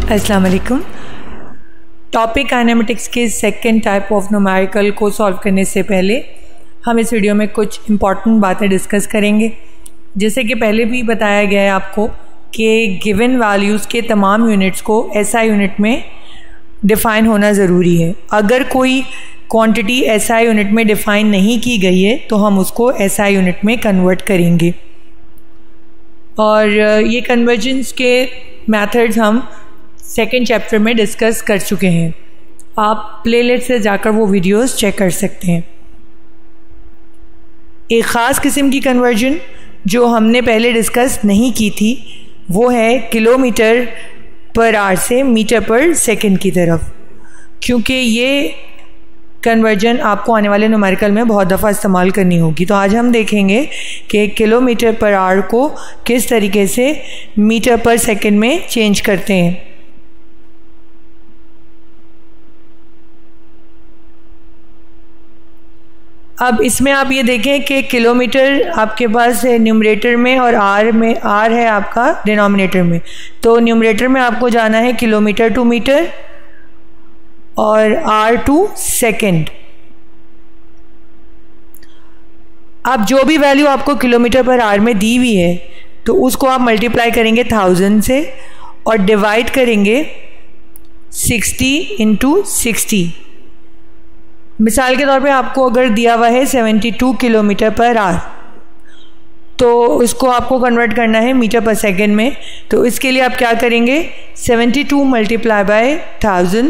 अस्सलाम वालेकुम। Topic kinematics के सेकंड टाइप ऑफ न्यूमेरिकल को सॉल्व करने से पहले हम इस वीडियो में कुछ इम्पॉर्टेंट बातें डिस्कस करेंगे। जैसे कि पहले भी बताया गया है आपको कि गिवन वैल्यूज़ के तमाम यूनिट्स को एसआई यूनिट में डिफ़ाइन होना ज़रूरी है। अगर कोई क्वांटिटी एसआई यूनिट में डिफ़ाइन नहीं की गई है तो हम उसको एसआई यूनिट में कन्वर्ट करेंगे। और ये कन्वर्जेंस के मेथड्स हम सेकेंड चैप्टर में डिस्कस कर चुके हैं। आप प्लेलिस्ट से जाकर वो वीडियोस चेक कर सकते हैं। एक ख़ास किस्म की कन्वर्जन जो हमने पहले डिस्कस नहीं की थी वो है किलोमीटर पर आवर से मीटर पर सेकंड की तरफ, क्योंकि ये कन्वर्जन आपको आने वाले न्यूमेरिकल में बहुत दफ़ा इस्तेमाल करनी होगी। तो आज हम देखेंगे कि किलोमीटर पर आवर को किस तरीके से मीटर पर सेकंड में चेंज करते हैं। अब इसमें आप ये देखें कि किलोमीटर आपके पास है न्यूमरेटर में और आर है आपका डिनोमिनेटर में। तो न्यूमरेटर में आपको जाना है किलोमीटर टू मीटर और आर टू सेकेंड। अब जो भी वैल्यू आपको किलोमीटर पर आवर में दी हुई है तो उसको आप मल्टीप्लाई करेंगे 1000 से और डिवाइड करेंगे 60 इंटू 60। मिसाल के तौर पे आपको अगर दिया हुआ है 72 किलोमीटर पर आवर तो इसको आपको कन्वर्ट करना है मीटर पर सेकेंड में। तो इसके लिए आप क्या करेंगे, 72 multiply by 1000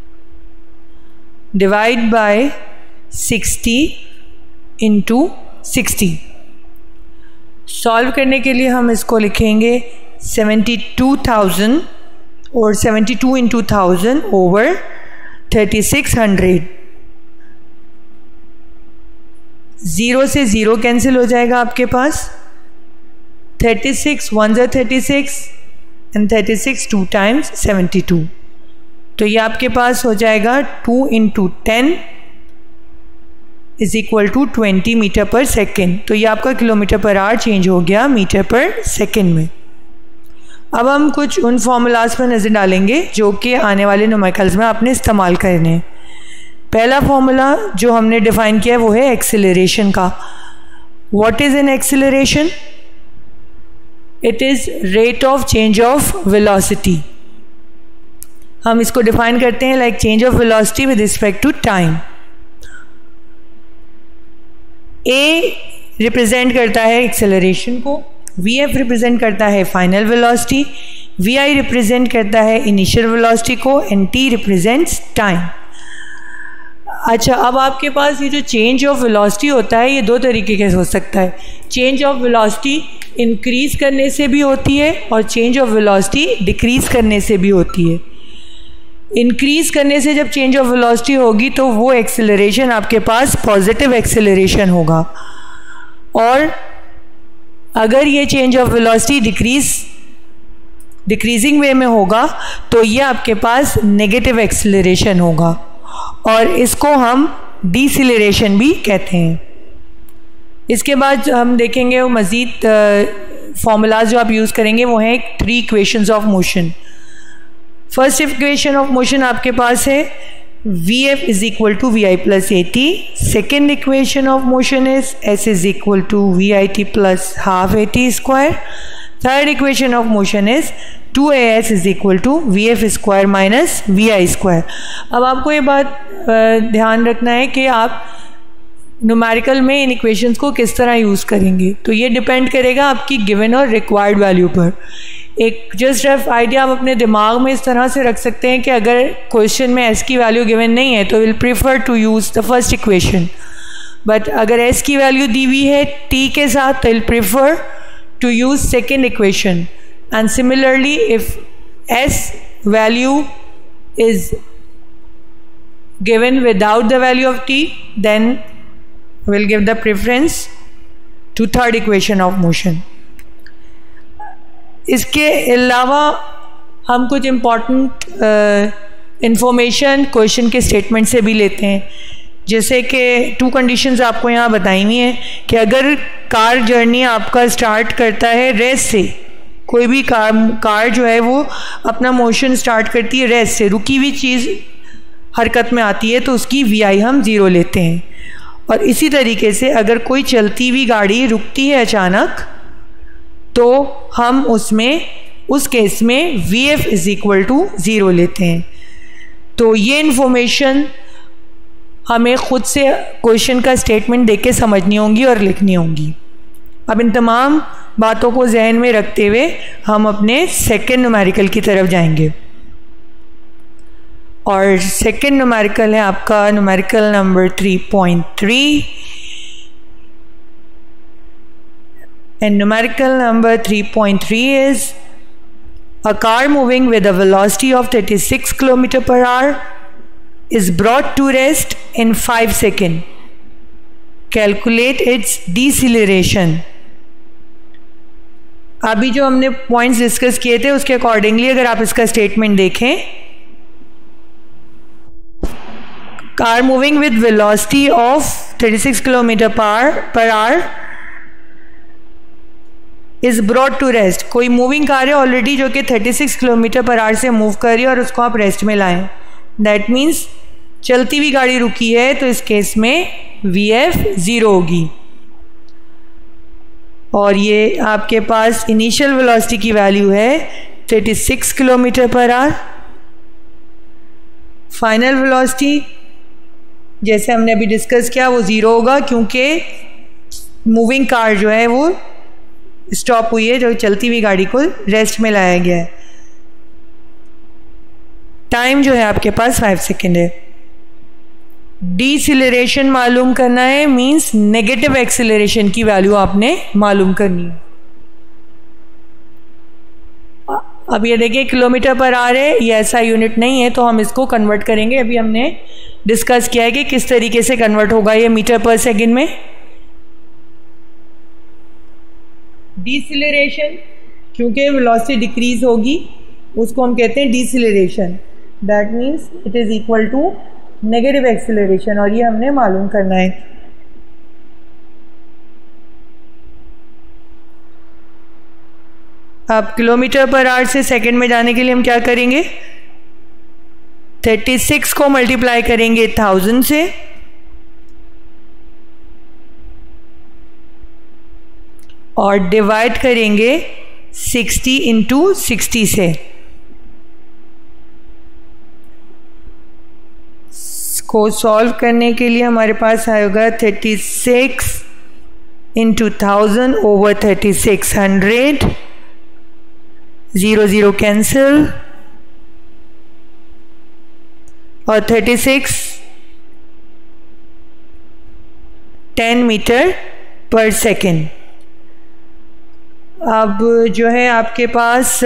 divide by 60 into 60। Solve करने के लिए हम इसको लिखेंगे 72,000 और 72 इंटू 1000 ओवर 3600। 0 से 0 कैंसिल हो जाएगा आपके पास। 36 1 ज़ा 36 एंड 36 2 टाइम्स 72। तो ये आपके पास हो जाएगा 2 into 10 is equal to 20 metre per second. तो ये आपका किलोमीटर पर आवर चेंज हो गया मीटर पर सेकेंड में। अब हम कुछ उन फॉर्मूलाज पर नज़र डालेंगे जो कि आने वाले न्यूमेरिकल्स में आपने इस्तेमाल करने हैं। पहला फॉर्मूला जो हमने डिफाइन किया है वो है एक्सेलरेशन का। What is an acceleration? It is rate of change of velocity. हम इसको डिफाइन करते हैं like change of velocity with respect to time. A represent करता है एक्सेलरेशन को, वी एफ रिप्रेजेंट करता है final velocity, V I represent करता है इनिशियल वेलोसिटी को एंड टी रिप्रेजेंट्स टाइम। अच्छा, अब आपके पास ये जो चेंज ऑफ वेलोसिटी होता है ये दो तरीके के हो सकता है। चेंज ऑफ वेलोसिटी इंक्रीज़ करने से भी होती है और चेंज ऑफ वेलोसिटी डिक्रीज़ करने से भी होती है। इंक्रीज़ करने से जब चेंज ऑफ वेलोसिटी होगी तो वो एक्सेलरेशन आपके पास पॉजिटिव एक्सेलरेशन होगा, और अगर ये change of velocity decreasing way में होगा तो ये आपके पास नेगेटिव एक्सेलरेशन होगा, और इसको हम डिसेलरेशन भी कहते हैं। इसके बाद हम देखेंगे वो मज़ीद फॉर्मूलाज जो आप यूज़ करेंगे वो हैं 3 equations of motion. First equation of motion आपके पास है V F is equal to V I plus A T. Second equation of motion is S is equal to V I T plus half A T square. Third equation of motion is 2as is equal to V F square minus V I square. अब आपको ये बात ध्यान रखना है कि आप numerical में इन इक्वेशंस को किस तरह यूज़ करेंगे, तो ये डिपेंड करेगा आपकी गिवन और रिक्वायर्ड वैल्यू पर। एक जस्ट रफ आइडिया आप अपने दिमाग में इस तरह से रख सकते हैं कि अगर क्वेश्चन में s की वैल्यू गिवन नहीं है तो will prefer to use the first equation, but अगर s की वैल्यू दी हुई है t के साथ तो will prefer to use second equation. And similarly, if s value is given without the value of t, then we'll give the preference to third equation of motion. इसके अलावा हम कुछ इम्पॉर्टेंट इंफॉर्मेशन क्वेश्चन के statement से भी लेते हैं। जैसे कि 2 कंडीशंस आपको यहाँ बताई हुई हैं कि अगर कार जर्नी आपका स्टार्ट करता है रेस्ट से, कोई भी कार जो है वो अपना मोशन स्टार्ट करती है रेस्ट से, रुकी हुई चीज़ हरकत में आती है तो उसकी वी हम 0 लेते हैं। और इसी तरीके से अगर कोई चलती हुई गाड़ी रुकती है अचानक तो हम उसमें उस केस में V F is equal to 0 लेते हैं। तो ये इन्फॉर्मेशन हमें ख़ुद से क्वेश्चन का स्टेटमेंट देख के समझनी होंगी और लिखनी होंगी। अब इन तमाम बातों को जहन में रखते हुए हम अपने सेकेंड न्यूमेरिकल की तरफ जाएंगे। और सेकेंड न्यूमेरिकल है आपका numerical number 3.3 and numerical number 3.3 is a car moving with a velocity of 36 km per hour is brought to rest in 5 seconds. Calculate its deceleration. अभी जो हमने पॉइंट्स डिस्कस किए थे उसके अकॉर्डिंगली अगर आप इसका स्टेटमेंट देखें, car moving with velocity of 36 kilometre per hour is brought to rest. कोई मूविंग कार है ऑलरेडी जो कि 36 किलोमीटर पर आवर से मूव कर रही है और उसको आप रेस्ट में लाएं। दैट मीन्स चलती हुई गाड़ी रुकी है तो इस केस में वी एफ 0 होगी। और ये आपके पास इनिशियल वेलोसिटी की वैल्यू है 36 kilometre per our. Final velocity जैसे हमने अभी डिस्कस किया वो 0 होगा क्योंकि मूविंग कार जो है वो स्टॉप हुई है, जो चलती हुई गाड़ी को रेस्ट में लाया गया है। टाइम जो है आपके पास 5 सेकेंड है। डीसिलरेशन मालूम करना है, मींस नेगेटिव एक्सीलरेशन की वैल्यू आपने मालूम करनी है। अब ये देखिए किलोमीटर पर आ रहे, ये ऐसा यूनिट नहीं है तो हम इसको कन्वर्ट करेंगे। अभी हमने डिस्कस किया है कि किस तरीके से कन्वर्ट होगा ये मीटर पर सेकेंड में। डीसिलरेशन क्योंकि वेलोसिटी डिक्रीज होगी उसको हम कहते हैं deceleration. That means it is equal to negative acceleration और ये हमने मालूम करना है। अब किलोमीटर पर आवर से सेकंड में जाने के लिए हम क्या करेंगे, 36 को मल्टीप्लाई करेंगे 1000 से और डिवाइड करेंगे 60 इंटू 60 से। को सॉल्व करने के लिए हमारे पास आएगा 36 इंटू 1000 ओवर 3600, 0 0 कैंसिल और 36 10 मीटर पर सेकेंड। अब जो है आपके पास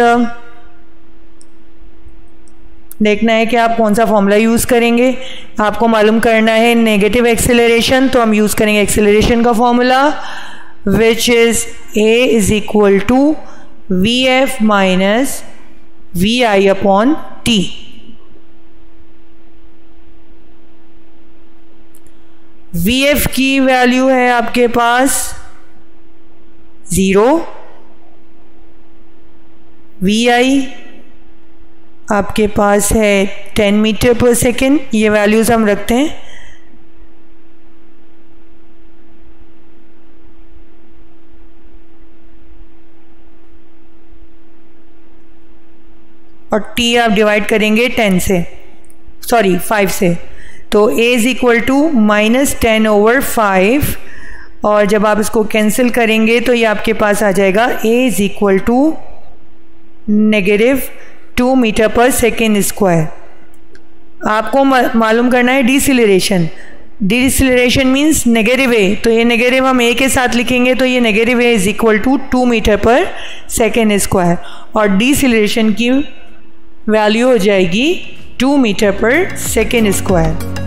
देखना है कि आप कौन सा फॉर्मूला यूज़ करेंगे। आपको मालूम करना है नेगेटिव एक्सेलरेशन, तो हम यूज़ करेंगे एक्सेलरेशन का formula which is A is equal to V F minus V I upon T. V F की वैल्यू है आपके पास 0, वी आई आपके पास है 10 मीटर पर सेकेंड। ये वैल्यूज़ हम रखते हैं। और टी आप डिवाइड करेंगे 5 से, तो a is equal to -10 over 5 और जब आप इसको कैंसिल करेंगे तो ये आपके पास आ जाएगा a is equal to -2 metre per second square. आपको मालूम करना है डीसिलरेशन। डीसिलरेशन मीन्स नेगेटिव ए, तो ये नेगेटिव हम ए के साथ लिखेंगे तो ये negative A is equal to 2 metre per second square और डीसिलरेशन की वैल्यू हो जाएगी 2 मीटर पर सेकेंड स्क्वायर।